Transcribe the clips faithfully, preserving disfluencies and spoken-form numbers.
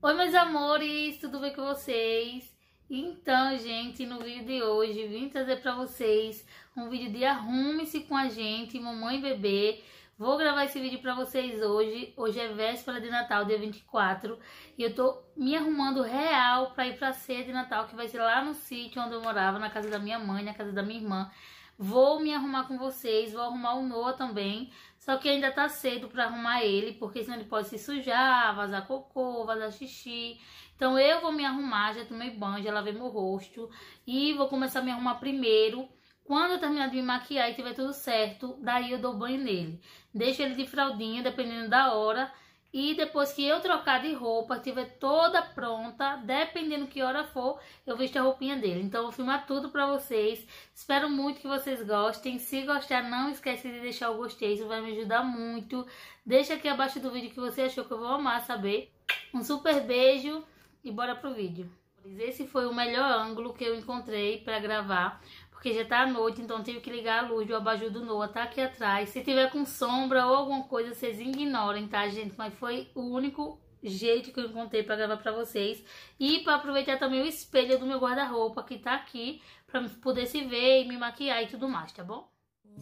Oi, meus amores, tudo bem com vocês? Então, gente, no vídeo de hoje vim trazer pra vocês um vídeo de arrume-se com a gente, mamãe e bebê. Vou gravar esse vídeo pra vocês hoje. Hoje é véspera de Natal, dia vinte e quatro, e eu tô me arrumando real pra ir pra ceia de Natal, que vai ser lá no sítio onde eu morava, na casa da minha mãe, na casa da minha irmã. Vou me arrumar com vocês, vou arrumar o Noah também, só que ainda tá cedo pra arrumar ele, porque senão ele pode se sujar, vazar cocô, vazar xixi. Então eu vou me arrumar, já tomei banho, já lavei meu rosto e vou começar a me arrumar primeiro. Quando eu terminar de me maquiar e tiver tudo certo, daí eu dou banho nele. Deixo ele de fraldinha, dependendo da hora. E depois que eu trocar de roupa, estiver toda pronta, dependendo que hora for, eu visto a roupinha dele. Então eu vou filmar tudo pra vocês. Espero muito que vocês gostem. Se gostar, não esquece de deixar o gostei, isso vai me ajudar muito. Deixa aqui abaixo do vídeo que você achou, que eu vou amar saber. Um super beijo e bora pro vídeo. Esse foi o melhor ângulo que eu encontrei pra gravar, porque já tá à noite, então tive que ligar a luz do abajur do Noah, tá aqui atrás. Se tiver com sombra ou alguma coisa, vocês ignorem, tá, gente? Mas foi o único jeito que eu encontrei pra gravar pra vocês. E pra aproveitar também o espelho do meu guarda-roupa, que tá aqui, pra poder se ver e me maquiar e tudo mais, tá bom?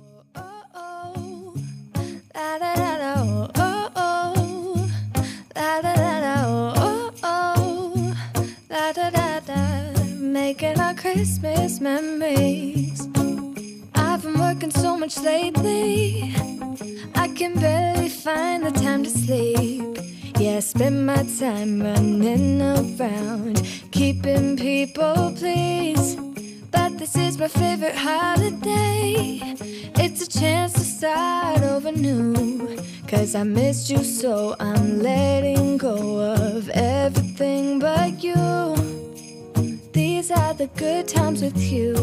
Making our Christmas memories. I've been working so much lately, I can barely find the time to sleep. Yeah, I spend my time running around, keeping people pleased. But this is my favorite holiday. It's a chance to start over new, 'cause I missed you, so I'm letting go of everything but you. These are the good times with you.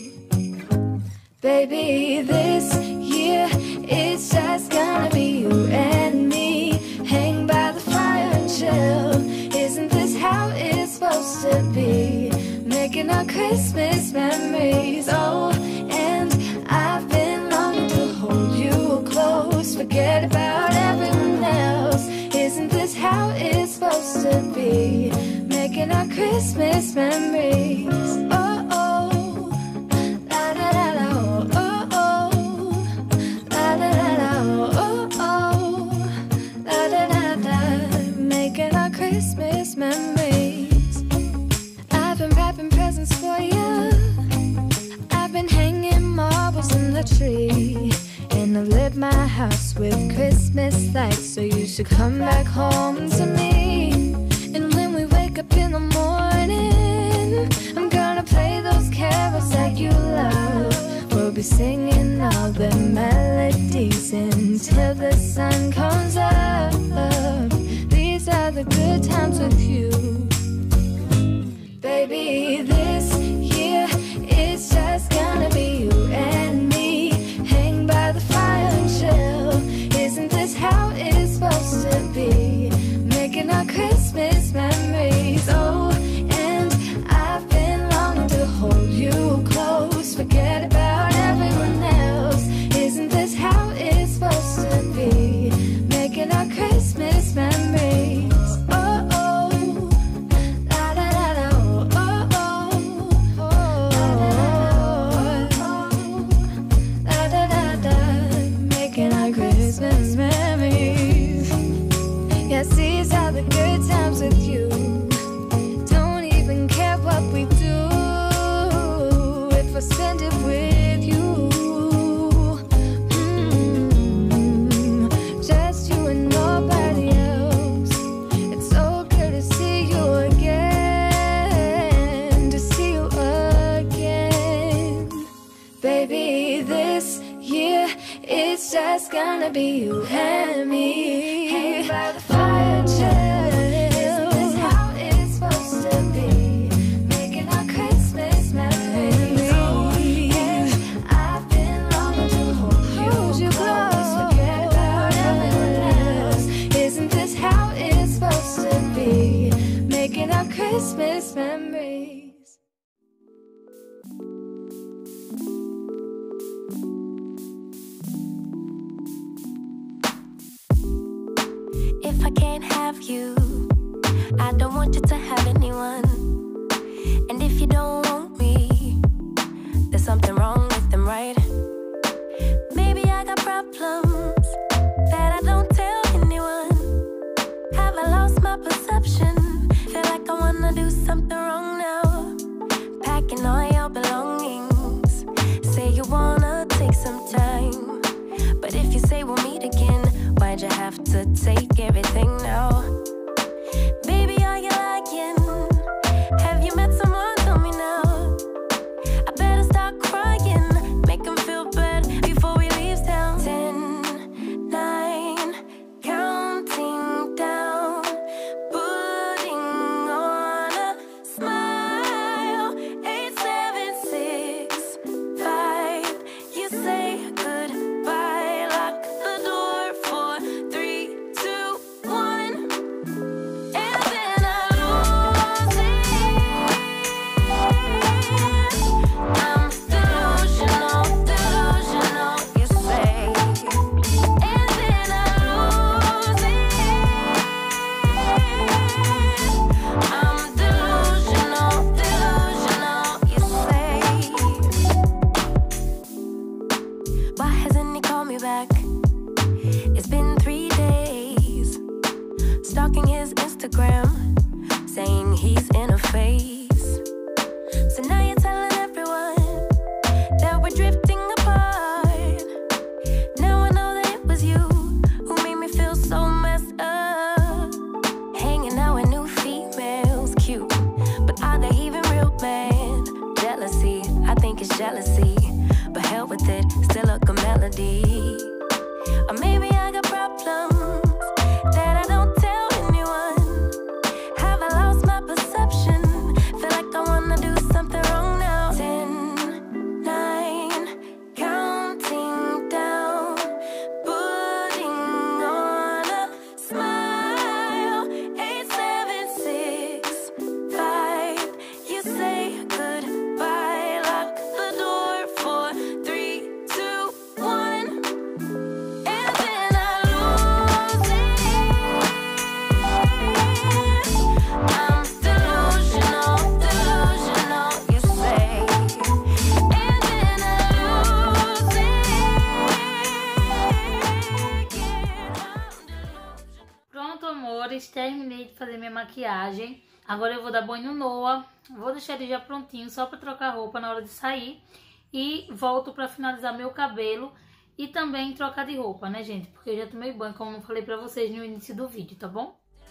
Baby, this year it's just gonna be you and me. Hang by the fire and chill. Isn't this how it's supposed to be? Making our Christmas memories. Oh, and I've been longing to hold you close. Forget about everyone else. Isn't this how it's supposed to be? Making our Christmas memories. Oh, oh, la da da da, oh, oh, oh, la da da da, oh, oh, la da da da. Making our Christmas memories. I've been wrapping presents for you. I've been hanging marbles in the tree, and I've lit my house with Christmas lights. So you should come back home to me. And when we wake up in the morning, I'm gonna play those carols that you love. We'll be singing all the melodies until the sun comes up. These are the good times with you. Baby, this year it's just gonna be you and me. Hang by the fire and chill. Isn't this how it's supposed to be? Making our Christmas memories. Oh, and I've been longing to hold you close. Forget about everyone else. Isn't this how it's supposed to be? Making our Christmas memories. Oh, oh, la da da da, oh, oh, oh, la da da da. Making our Christmas memories. Yes, these are the good times with you. Don't even care what we do if I spend it with you. Mm, just you and nobody else. It's so good to see you again, to see you again. Baby, this year it's just gonna be you and me. Hang by the fire and chill. Isn't this how it's supposed to be? Making our Christmas memories. Oh, and I've been longing to hold you close. Forget about everyone else. Isn't this how it's supposed to be? Making our Christmas memories. If I can't have you, I don't want you to have anyone. And if you don't want me, there's something wrong with them, right? Maybe I got problems that I don't tell anyone. Have I lost my perception? Feel like I wanna do something wrong now. Packing all your belongings. Say you wanna take some time, but if you say we'll meet again, why'd you have to take everything now? Baby, are you lying? Have you met someone? Tell me now. I better start crying, make them feel bad before we leave town. Ten, nine, counting down, putting on a smile. Eight, seven, six, five. You say goodbye, lock the door. Four, three, two, one, and then I lose it. I'm delusional, delusional, you say, and then I lose it. I'm delusional, delusional, you say. Why hasn't he called me back? It's been three days. Stalking his Instagram, saying he's in a phase. So now you're telling everyone that we're drifting apart. Now I know that it was you who made me feel so messed up. Hanging out with new females, cute, but are they even real, man? Jealousy, I think it's jealousy, but hell with it, still a good melody. Or maybe I got problems that I don't tell anyone. Have I lost my perception? Feel like I wanna do something wrong now. Ten, nine, counting down, putting on a smile. Eight, seven, six, five. You say goodbye, lock the door. Four, three, two, one, and then I lose it. I'm delusional, delusional, you say, and then I lose it. Pronto, amores, terminei de fazer minha maquiagem. Agora eu vou dar banho no Noah. Vou deixar ele já prontinho, só pra trocar roupa na hora de sair. E volto pra finalizar meu cabelo e também trocar de roupa, né, gente? Porque eu já tomei banho, como eu falei pra vocês no início do vídeo, tá bom?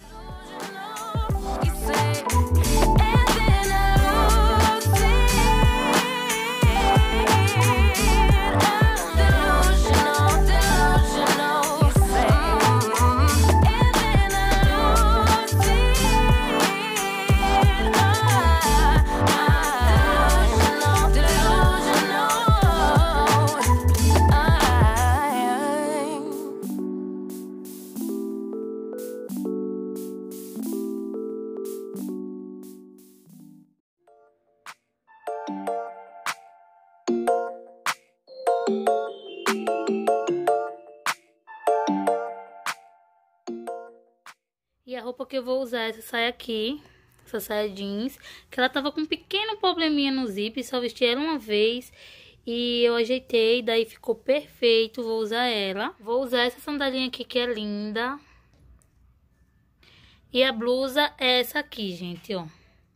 You say, and then I lose it. I'm delusional, delusional, you say, and then I lose it. I'm delusional, delusional. E a roupa que eu vou usar é essa saia aqui, essa saia jeans, que ela tava com um pequeno probleminha no zip, só vesti ela uma vez e eu ajeitei, daí ficou perfeito, vou usar ela. Vou usar essa sandalinha aqui que é linda. E a blusa é essa aqui, gente, ó.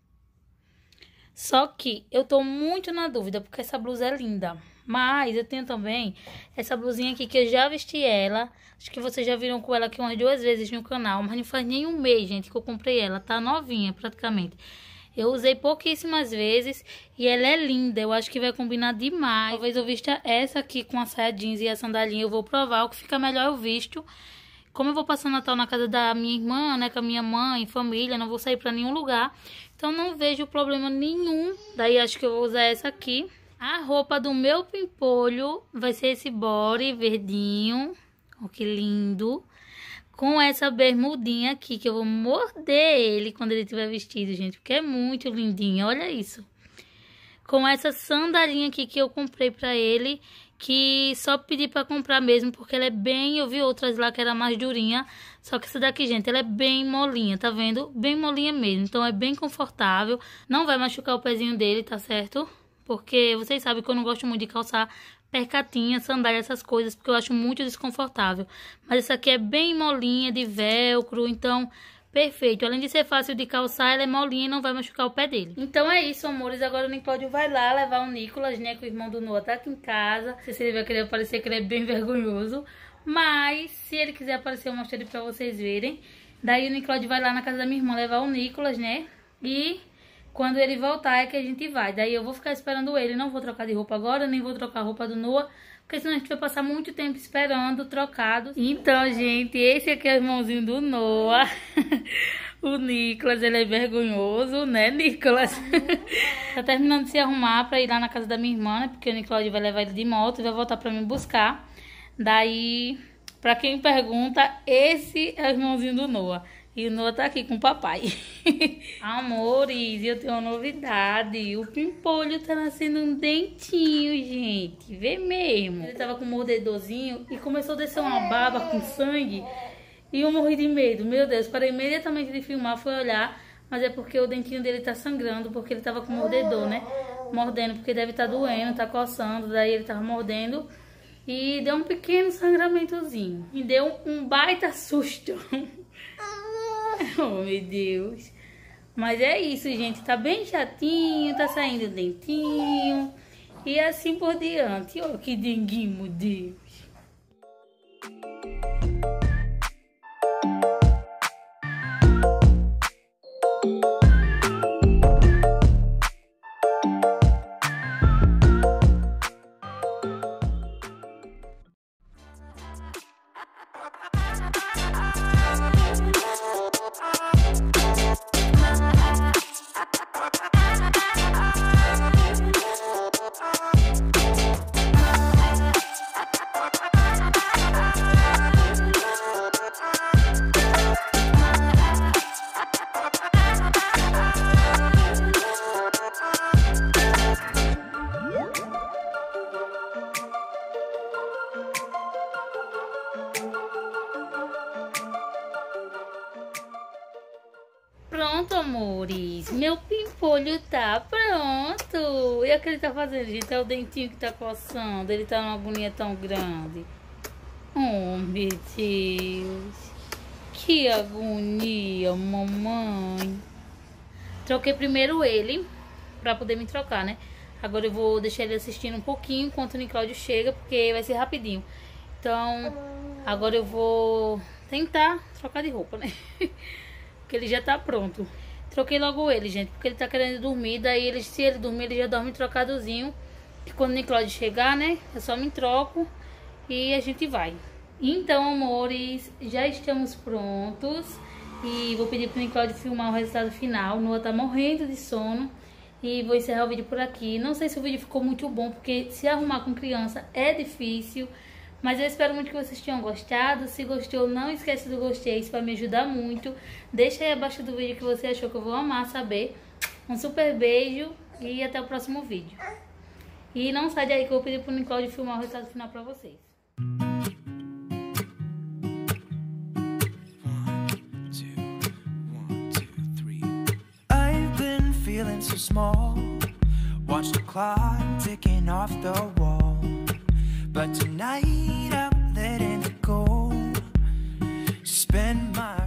Só que eu tô muito na dúvida, porque essa blusa é linda. Mas eu tenho também essa blusinha aqui que eu já vesti ela. Acho que vocês já viram com ela aqui umas duas vezes no canal. Mas não faz nem um mês, gente, que eu comprei ela. Tá novinha, praticamente. Eu usei pouquíssimas vezes e ela é linda. Eu acho que vai combinar demais. Talvez eu vista essa aqui com a saia jeans e a sandalinha. Eu vou provar. O que fica melhor eu visto. Como eu vou passar o Natal na casa da minha irmã, né, com a minha mãe, família, não vou sair pra nenhum lugar. Então não vejo problema nenhum. Daí acho que eu vou usar essa aqui. A roupa do meu pimpolho vai ser esse body verdinho. Ó, que lindo. Com essa bermudinha aqui, que eu vou morder ele quando ele estiver vestido, gente. Porque é muito lindinho, olha isso. com essa sandalinha aqui que eu comprei pra ele, que só pedi pra comprar mesmo, porque ela é bem... Eu vi outras lá que era mais durinha, só que essa daqui, gente, ela é bem molinha, tá vendo? Bem molinha mesmo, então é bem confortável, não vai machucar o pezinho dele, tá certo? Porque vocês sabem que eu não gosto muito de calçar percatinha, sandália, essas coisas, porque eu acho muito desconfortável. Mas essa aqui é bem molinha, de velcro, então... perfeito, além de ser fácil de calçar, ela é molinha e não vai machucar o pé dele. Então é isso, amores, agora o Niclódio vai lá levar o Nicolas, né, que o irmão do Noah tá aqui em casa. Não sei se ele vai querer aparecer, que ele é bem vergonhoso, mas se ele quiser aparecer eu mostro ele pra vocês verem. Daí o Niclódio vai lá na casa da minha irmã levar o Nicolas, né, e quando ele voltar é que a gente vai. Daí eu vou ficar esperando ele, não vou trocar de roupa agora, nem vou trocar a roupa do Noah, porque senão a gente vai passar muito tempo esperando, trocados. Então, gente, esse aqui é o irmãozinho do Noah. O Nicolas, ele é vergonhoso, né, Nicolas? Tá terminando de se arrumar pra ir lá na casa da minha irmã, né? Porque o Niclódio vai levar ele de moto e vai voltar pra me buscar. Daí, pra quem pergunta, esse é o irmãozinho do Noah. E o Noah tá aqui com o papai. Amores, eu tenho uma novidade. O Pimpolho tá nascendo um dentinho, gente. Vê mesmo. Ele tava com um mordedorzinho e começou a descer uma baba com sangue. E eu morri de medo. Meu Deus, parei imediatamente de filmar, fui olhar. Mas é porque o dentinho dele tá sangrando, porque ele tava com mordedor, né? Mordendo, porque deve estar tá doendo, tá coçando. Daí ele tava mordendo e deu um pequeno sangramentozinho. Me deu um baita susto. Oh, meu Deus. Mas é isso, gente. Tá bem chatinho, tá saindo dentinho. E assim por diante. Oh, que denguinho, meu Deus. Pronto, amores. Meu pimpolho tá pronto. E o que ele tá fazendo, gente? É o dentinho que tá coçando. Ele tá numa agonia tão grande. Oh, meu Deus. Que agonia, mamãe. Troquei primeiro ele pra poder me trocar, né? Agora eu vou deixar ele assistindo um pouquinho enquanto o Niclódio chega, porque vai ser rapidinho. Então, agora eu vou tentar trocar de roupa, né? Porque ele já tá pronto. Troquei logo ele, gente, porque ele tá querendo dormir. Daí, ele, se ele dormir, ele já dorme trocadozinho. E quando o Niclódio chegar, né, eu só me troco e a gente vai. Então, amores, já estamos prontos. E vou pedir pro Niclódio filmar o resultado final. O Noah tá morrendo de sono. E vou encerrar o vídeo por aqui. Não sei se o vídeo ficou muito bom, porque se arrumar com criança é difícil. Mas eu espero muito que vocês tenham gostado. Se gostou, não esquece do gostei, isso vai me ajudar muito. Deixa aí abaixo do vídeo que você achou, que eu vou amar saber. Um super beijo e até o próximo vídeo. E não sai daí que eu vou pedir pro Niclódio filmar o resultado final pra vocês. I've been feeling so small. Watch the clock ticking off the wall. But tonight I'm letting it go. Spend my